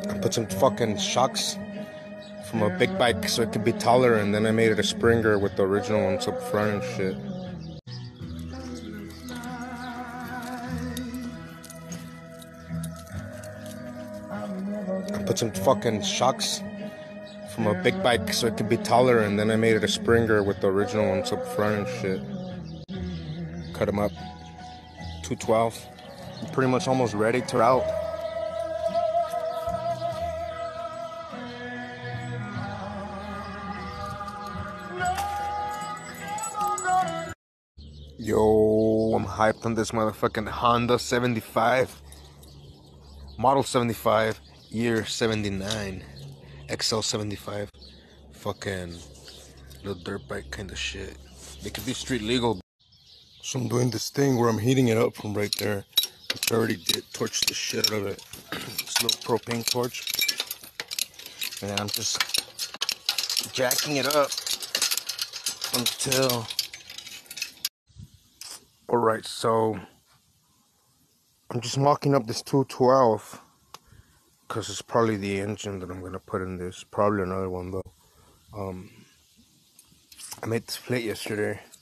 Put some fucking shocks from a big bike so it could be taller, and then I made it a Springer with the original ones up front and shit. Put some fucking shocks from a big bike so it could be taller, and then I made it a Springer with the original ones up front and shit. Cut them up. 212. I'm pretty much almost ready to route. Yo, I'm hyped on this motherfucking Honda 75. Model 75, year 79. XL 75. Fucking little dirt bike kind of shit. They could be street legal. So I'm doing this thing where I'm heating it up from right there. I already did torch the shit out of it. This little propane torch. And then I'm just jacking it up until... Alright, so I'm just mocking up this 212 because it's probably the engine that I'm gonna put in this. Probably another one though. I made this plate yesterday.